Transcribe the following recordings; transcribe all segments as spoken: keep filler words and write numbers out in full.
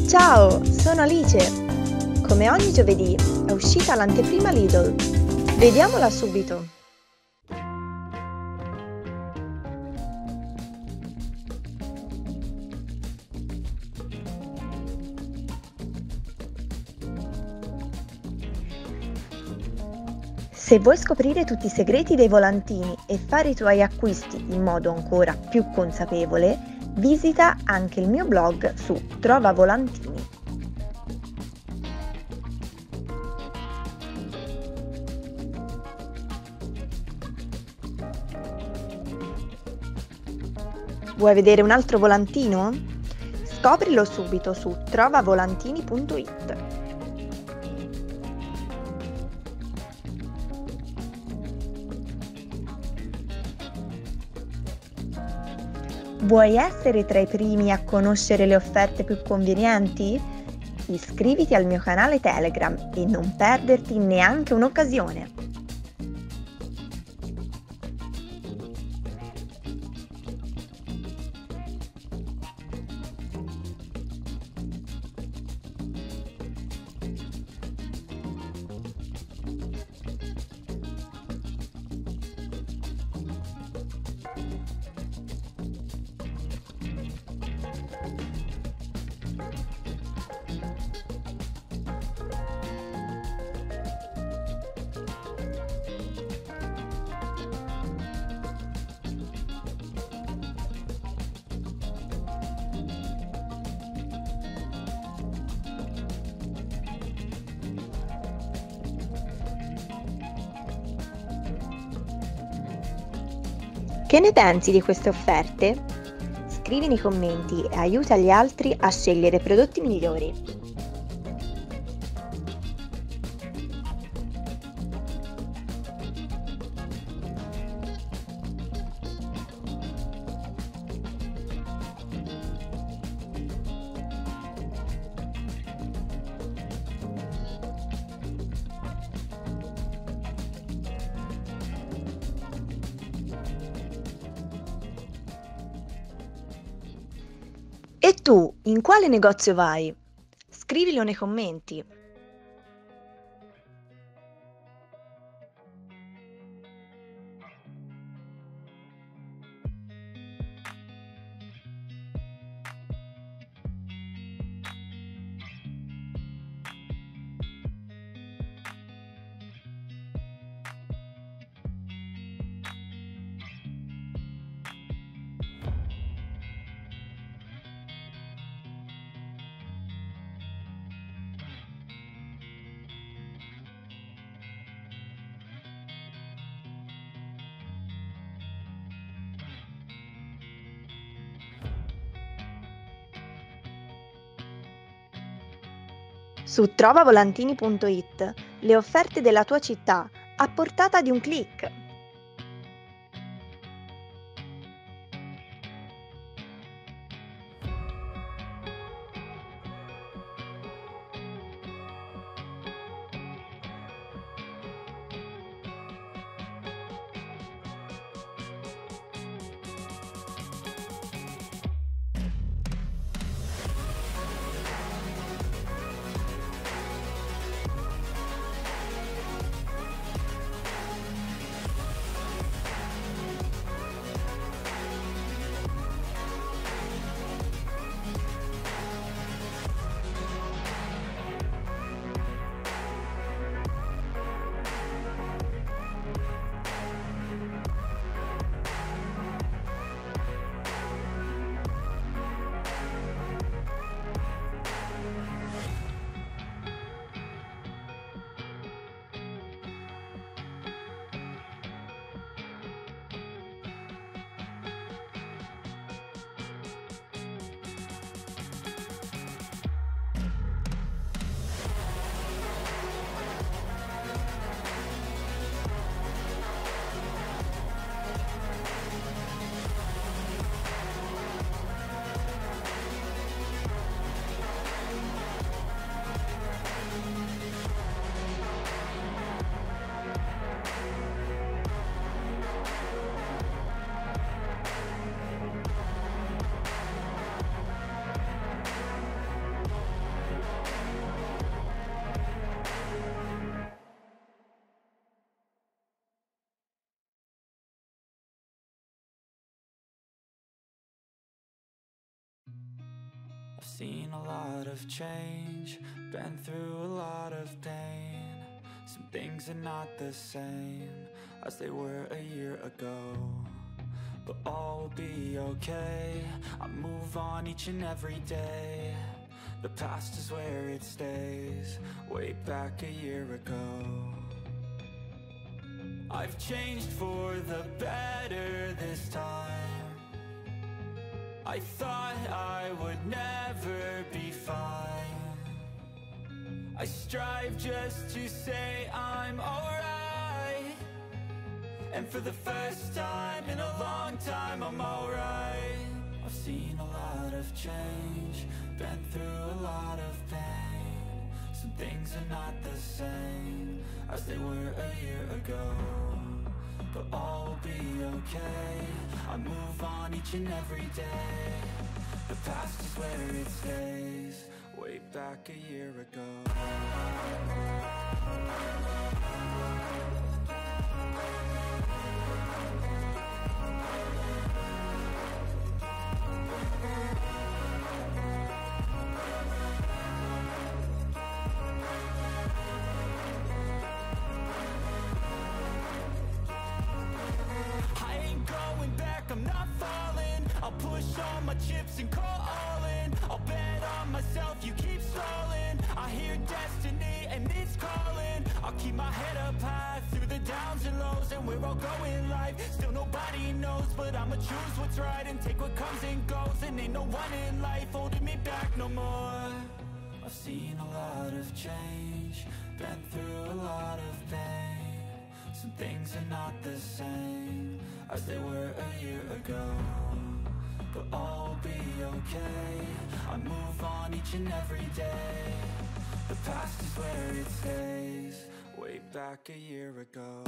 Ciao, sono Alice. Come ogni giovedì è uscita l'anteprima Lidl. Vediamola subito. Se vuoi scoprire tutti i segreti dei volantini e fare i tuoi acquisti in modo ancora più consapevole, visita anche il mio blog su Trova Volantini. Vuoi vedere un altro volantino? Scoprilo subito su trova volantini punto it. Vuoi essere tra i primi a conoscere le offerte più convenienti? Iscriviti al mio canale Telegram e non perderti neanche un'occasione. Che ne pensi di queste offerte? Scrivi nei commenti e aiuta gli altri a scegliere prodotti migliori. E tu, in quale negozio vai? Scrivilo nei commenti. Su trova volantini punto it le offerte della tua città a portata di un click. I've seen a lot of change, been through a lot of pain. Some things are not the same as they were a year ago, but all will be okay. I move on each and every day. The past is where it stays, way back a year ago. I've changed for the better this time. I thought I would never be fine. I strive just to say I'm alright, and for the first time in a long time I'm alright. I've seen a lot of change, been through a lot of pain. Some things are not the same as they were a year ago, but all will be okay. I move on each and every day. The past is where it stays, way back a year ago. I'm not falling, I'll push all my chips and call all in. I'll bet on myself, you keep stalling. I hear destiny and it's calling. I'll keep my head up high through the downs and lows, and we're all going life. Still nobody knows, but I'ma choose what's right and take what comes and goes. And ain't no one in life holding me back no more. I've seen a lot of change, been through a lot of pain. Some things are not the same as they were a year ago, but all will be okay. I move on each and every day. The past is where it stays, way back a year ago.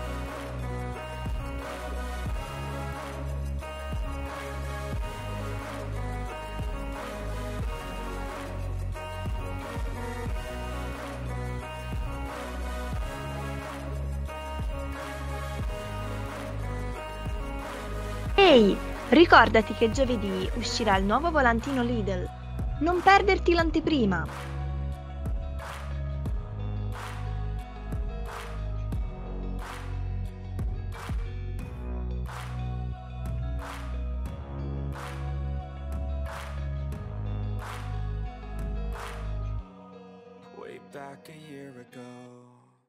Ehi, ricordati che giovedì uscirà il nuovo volantino Lidl. Non perderti l'anteprima. Way back a year ago.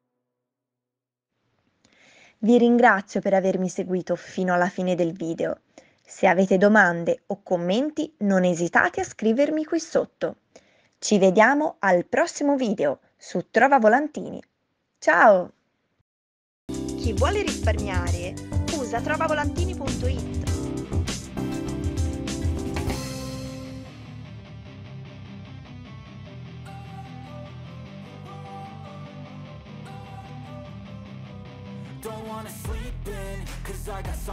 Vi ringrazio per avermi seguito fino alla fine del video. Se avete domande o commenti, non esitate a scrivermi qui sotto. Ci vediamo al prossimo video su Trova Volantini. Ciao! Chi vuole risparmiare usa trovavolantini punto it. Don't wanna sleep in, cause I got so